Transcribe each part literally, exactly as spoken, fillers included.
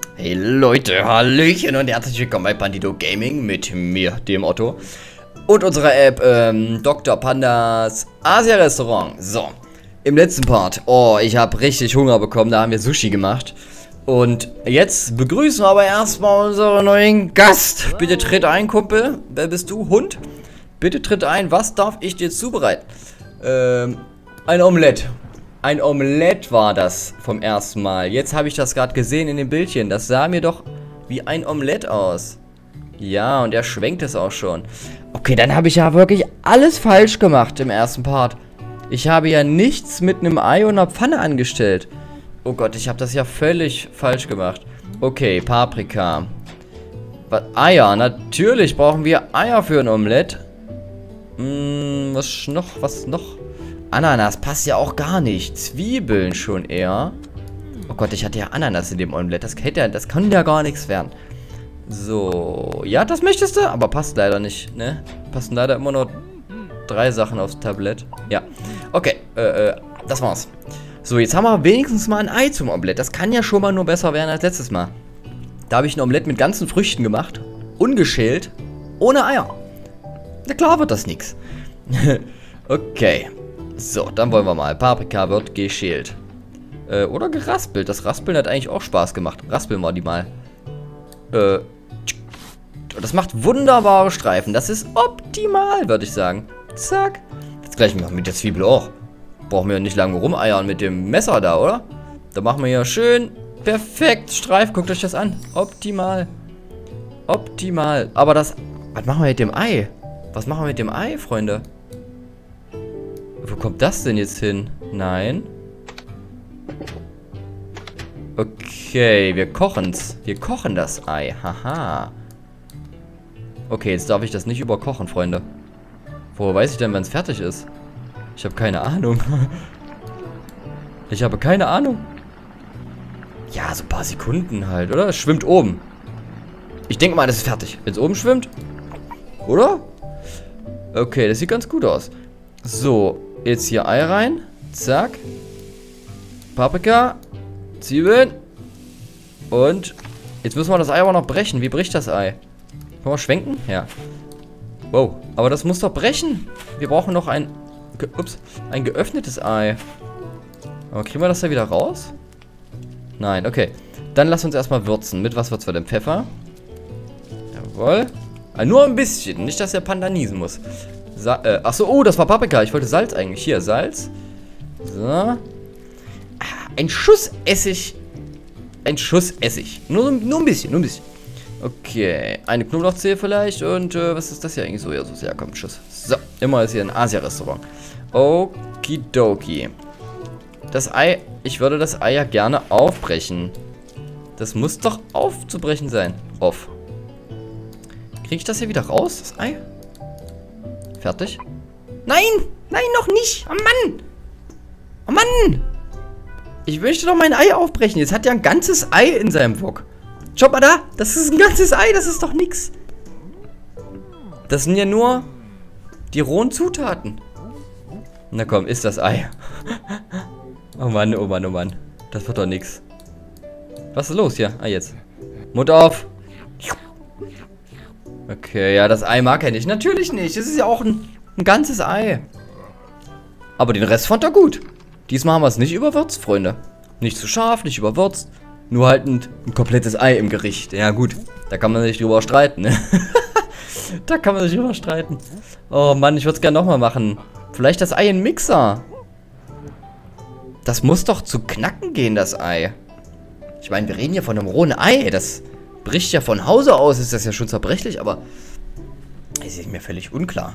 Hey Leute, Hallöchen und herzlich willkommen bei Bandito Gaming mit mir, dem Otto. Und unserer App, ähm, Doktor Pandas Asia-Restaurant. So, im letzten Part, oh, ich habe richtig Hunger bekommen, da haben wir Sushi gemacht. Und jetzt begrüßen wir aber erstmal unseren neuen Gast. Bitte tritt ein, Kumpel. Wer bist du? Hund? Bitte tritt ein, was darf ich dir zubereiten? Ähm, ein Omelette. Ein Omelett war das vom ersten Mal. Jetzt habe ich das gerade gesehen in dem Bildchen. Das sah mir doch wie ein Omelett aus. Ja, und er schwenkt es auch schon. Okay, dann habe ich ja wirklich alles falsch gemacht im ersten Part. Ich habe ja nichts mit einem Ei und einer Pfanne angestellt. Oh Gott, ich habe das ja völlig falsch gemacht. Okay, Paprika. Was? Eier, natürlich brauchen wir Eier für ein Omelett. Hm, was noch? Was noch? Ananas passt ja auch gar nicht. Zwiebeln schon eher. Oh Gott, ich hatte ja Ananas in dem Omelett. Das, hätte, das kann ja gar nichts werden. So. Ja, das möchtest du? Aber passt leider nicht, ne? Passen leider immer nur drei Sachen aufs Tablett. Ja. Okay, äh, äh, das war's. So, jetzt haben wir wenigstens mal ein Ei zum Omelett. Das kann ja schon mal nur besser werden als letztes Mal. Da habe ich ein Omelett mit ganzen Früchten gemacht. Ungeschält. Ohne Eier. Na klar wird das nix. Okay. So, dann wollen wir mal. Paprika wird geschält. Äh, oder geraspelt. Das Raspeln hat eigentlich auch Spaß gemacht. Raspeln wir die mal. Äh. Das macht wunderbare Streifen. Das ist optimal, würde ich sagen. Zack. Jetzt gleich mit der Zwiebel auch. Brauchen wir nicht lange rumeiern mit dem Messer da, oder? Da machen wir ja schön perfekt Streifen. Guckt euch das an. Optimal. Optimal. Aber das... Was machen wir mit dem Ei? Was machen wir mit dem Ei, Freunde? Wo kommt das denn jetzt hin? Nein. Okay, wir kochen's. Wir kochen das Ei. Haha. Okay, jetzt darf ich das nicht überkochen, Freunde. Woher weiß ich denn, wenn es fertig ist? Ich habe keine Ahnung. Ich habe keine Ahnung. Ja, so ein paar Sekunden halt, oder? Es schwimmt oben. Ich denke mal, das ist fertig. Wenn es oben schwimmt. Oder? Okay, das sieht ganz gut aus. So, jetzt hier Ei rein. Zack. Paprika. Zwiebeln. Und jetzt müssen wir das Ei aber noch brechen. Wie bricht das Ei? Können wir schwenken? Ja. Wow, aber das muss doch brechen. Wir brauchen noch ein... Ge ups, ein geöffnetes Ei. Aber kriegen wir das da wieder raus? Nein, okay. Dann lass uns erstmal würzen. Mit was würzen wir denn? Pfeffer? Jawohl. Ah, nur ein bisschen. Nicht, dass der Panda niesen muss. Sa äh, achso, oh, das war Paprika. Ich wollte Salz eigentlich. Hier, Salz. So. Ah, ein Schuss Essig. Ein Schuss Essig. Nur, nur ein bisschen, nur ein bisschen. Okay. Eine Knoblauchzehe vielleicht. Und äh, was ist das hier eigentlich? So, ja, so, ja, komm, Schuss. So, immer ist hier ein Asia-Restaurant. Okidoki. Das Ei, ich würde das Ei ja gerne aufbrechen. Das muss doch aufzubrechen sein. Auf. Kriege ich das hier wieder raus, das Ei? Fertig? Nein! Nein, noch nicht! Oh Mann! Oh Mann! Ich möchte doch mein Ei aufbrechen. Jetzt hat er ein ganzes Ei in seinem Wok. Schaut mal da! Das ist ein ganzes Ei, das ist doch nix. Das sind ja nur die rohen Zutaten. Na komm, isst das Ei. Oh Mann, oh Mann, oh Mann. Das wird doch nix. Was ist los hier? Ah, jetzt. Mund auf! Okay, ja, das Ei mag er nicht. Natürlich nicht. Es ist ja auch ein, ein ganzes Ei. Aber den Rest fand er gut. Diesmal haben wir es nicht überwürzt, Freunde. Nicht zu scharf, nicht überwürzt. Nur halt ein, ein komplettes Ei im Gericht. Ja, gut. Da kann man sich drüber streiten, ne? Da kann man sich drüber streiten. Oh Mann, ich würde es gerne nochmal machen. Vielleicht das Ei in den Mixer. Das muss doch zu knacken gehen, das Ei. Ich meine, wir reden hier von einem rohen Ei. Das... bricht ja von Hause aus, ist das ja schon zerbrechlich, aber es ist mir völlig unklar.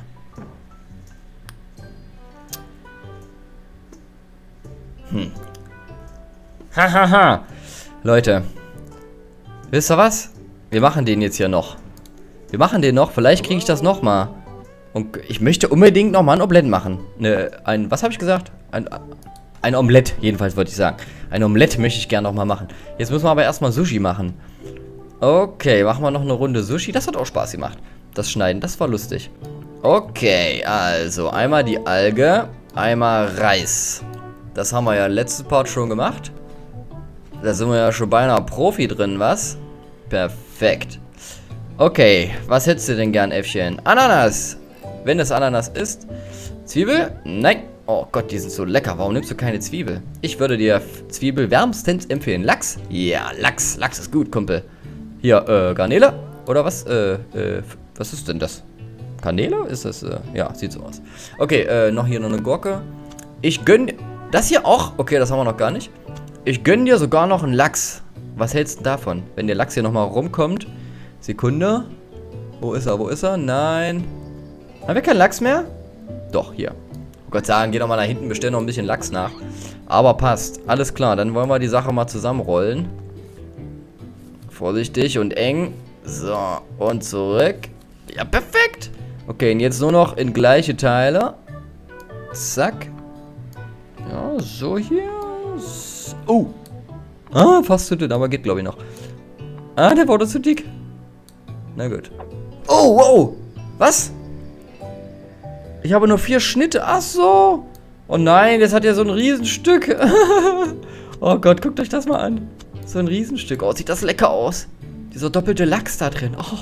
Hm. Hahaha. Leute. Wisst ihr was? Wir machen den jetzt hier noch. Wir machen den noch. Vielleicht kriege ich das noch mal. Und ich möchte unbedingt noch mal ein Omelett machen. Ne, ein, was habe ich gesagt? Ein, ein Omelett, jedenfalls wollte ich sagen. Ein Omelett möchte ich gerne noch mal machen. Jetzt müssen wir aber erstmal Sushi machen. Okay, machen wir noch eine Runde Sushi. Das hat auch Spaß gemacht. Das Schneiden, das war lustig. Okay, also einmal die Alge, einmal Reis. Das haben wir ja letztes Part schon gemacht. Da sind wir ja schon beinahe Profi drin, was? Perfekt. Okay, was hättest du denn gern, Äffchen? Ananas. Wenn es Ananas ist. Zwiebel? Nein. Oh Gott, die sind so lecker. Warum nimmst du keine Zwiebel? Ich würde dir Zwiebel wärmstens empfehlen. Lachs? Ja, Lachs. Lachs ist gut, Kumpel. Hier, äh, Garnele? Oder was? Äh, äh, was ist denn das? Kanäle? Ist das, äh, ja, sieht so aus. Okay, äh, noch hier noch eine Gurke. Ich gönn, das hier auch, okay, das haben wir noch gar nicht. Ich gönn dir sogar noch einen Lachs. Was hältst du davon? Wenn der Lachs hier nochmal rumkommt. Sekunde. Wo ist er, wo ist er? Nein. Haben wir keinen Lachs mehr? Doch, hier. Gott sei Dank, geh doch mal da hinten, bestell noch ein bisschen Lachs nach. Aber passt. Alles klar, dann wollen wir die Sache mal zusammenrollen. Vorsichtig und eng. So, und zurück. Ja, perfekt. Okay, und jetzt nur noch in gleiche Teile. Zack. Ja, so hier. Oh. Ah, fast zu dünn, aber geht, glaube ich, noch. Ah, der wurde zu dick. Na gut. Oh, wow. Was? Ich habe nur vier Schnitte. Ach so. Oh nein, das hat ja so ein Riesenstück. Oh Gott, guckt euch das mal an. So ein Riesenstück. Oh, sieht das lecker aus. Dieser doppelte Lachs da drin. Oh.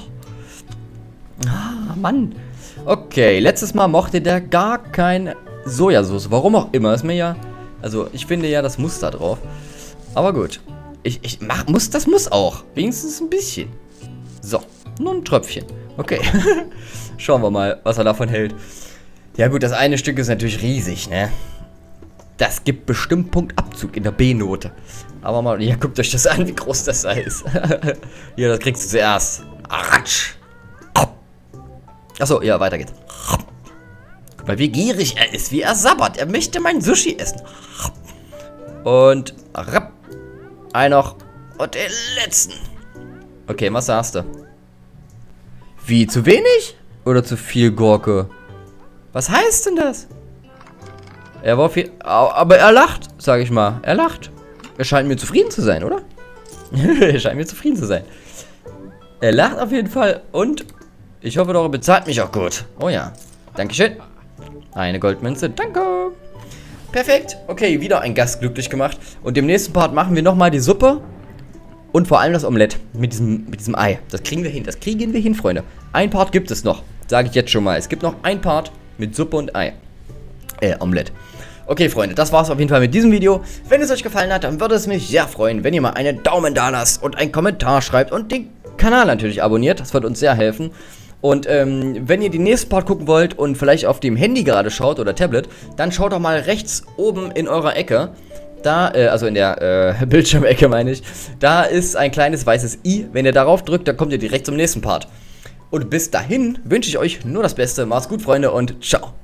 Ah, Mann. Okay, letztes Mal mochte der gar keine Sojasauce. Warum auch immer. Ist mir ja... Also, ich finde ja, das muss da drauf. Aber gut. Ich, ich mach... Muss, das muss auch. Wenigstens ein bisschen. So. Nur ein Tröpfchen. Okay. Schauen wir mal, was er davon hält. Ja gut, das eine Stück ist natürlich riesig, ne? Das gibt bestimmt Punktabzug in der B-Note. Aber mal, ja, guckt euch das an, wie groß das da ist. Hier, das kriegst du zuerst. Ratsch. Achso, ja, weiter geht's. Guck mal, wie gierig er ist, wie er sabbert. Er möchte mein Sushi essen. Und rapp. Ein noch. Und den letzten. Okay, was sagst du? Wie, zu wenig? Oder zu viel Gurke? Was heißt denn das? Er war viel... Aber er lacht, sage ich mal. Er lacht. Er scheint mir zufrieden zu sein, oder? Er scheint mir zufrieden zu sein. Er lacht auf jeden Fall. Und ich hoffe doch, er bezahlt mich auch gut. Oh ja. Dankeschön. Eine Goldmünze. Danke. Perfekt. Okay, wieder ein Gast glücklich gemacht. Und im nächsten Part machen wir nochmal die Suppe. Und vor allem das Omelett. Mit diesem, mit diesem Ei. Das kriegen wir hin. Das kriegen wir hin, Freunde. Ein Part gibt es noch. Sage ich jetzt schon mal. Es gibt noch ein Part mit Suppe und Ei. Äh, Omelett. Okay, Freunde, das war's auf jeden Fall mit diesem Video. Wenn es euch gefallen hat, dann würde es mich sehr freuen, wenn ihr mal einen Daumen da lasst und einen Kommentar schreibt und den Kanal natürlich abonniert. Das wird uns sehr helfen. Und ähm, wenn ihr den nächsten Part gucken wollt und vielleicht auf dem Handy gerade schaut oder Tablet, dann schaut doch mal rechts oben in eurer Ecke. Da, äh, also in der äh, Bildschirmecke meine ich, da ist ein kleines weißes i. Wenn ihr darauf drückt, dann kommt ihr direkt zum nächsten Part. Und bis dahin wünsche ich euch nur das Beste. Macht's gut, Freunde, und ciao.